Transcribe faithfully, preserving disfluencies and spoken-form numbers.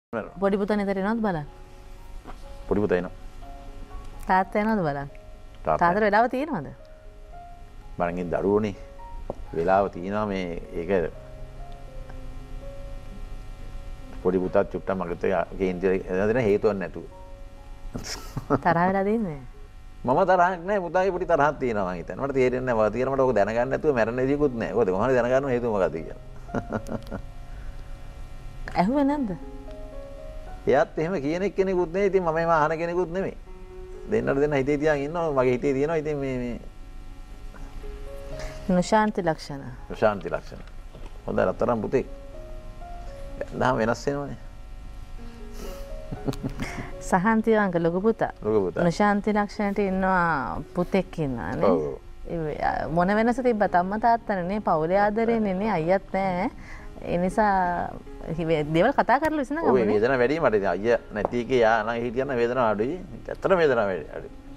පොඩි පුතා නිතර එනවද බලන්න? පොඩි පුතා එනවා. තාත්තා එනවද බලන්න? තාත්තට වෙලාව තියෙනවද? බලන්ගේ දරුවෝනේ වෙලාව තියෙනවා මේ ඒක පොඩි පුතාත් චුට්ටක් මගට කේන්ද්‍රය දෙන හේතුවක් නැතුව. තරහ වෙලා දෙන්නේ? මම තරහක් නැහැ පුතාගේ පොඩි තරහක් තියෙනවා මං හිතන්නේ. මට තේරෙන්නේ නැහැ. මම තියෙන මට ඕක දැනගන්න නැතුව මැරෙන්න විදියකුත් නැහැ. මොකද කොහොමද දැනගන්න හේතුව මොකක්ද කියලා. ඇහුවේ නැද්ද? එයාත් එහෙම කියන කෙනෙකුත් නෙවෙයි. ඉතින් මම එහෙම අහන කෙනෙකුත් නෙවෙයි. දෙන්නට දෙන්න හිතේ තියාගෙන ඉන්නවා. මගේ හිතේ තියෙනවා. ඉතින් මේ මේ නොශාන්ති ලක්ෂණ. නොශාන්ති ලක්ෂණ. හොඳයි රත්තරන් පුතේ. දැන් වෙනස් වෙනවනේ. සහන්ති අංක ලොකු පුතා. ලොකු පුතා. නොශාන්ති ලක්ෂණයට ඉන්නවා පුතෙක් ඉන්නවානේ. ඔව්. මොන වෙනස තිබ්බත් අම්මා තාත්තනේ නේ පවුලේ ආදරේනේ නේ අයියත් නැහැ. ඒ නිසා දේවල් කතා කරලා විසඳගමු. ඔය වේදනාව වැඩි මට. අයියා නැති එකේ යා නම් හිටියන වේදනාව අඩුයි. ඇත්තට වේදනාව වැඩි.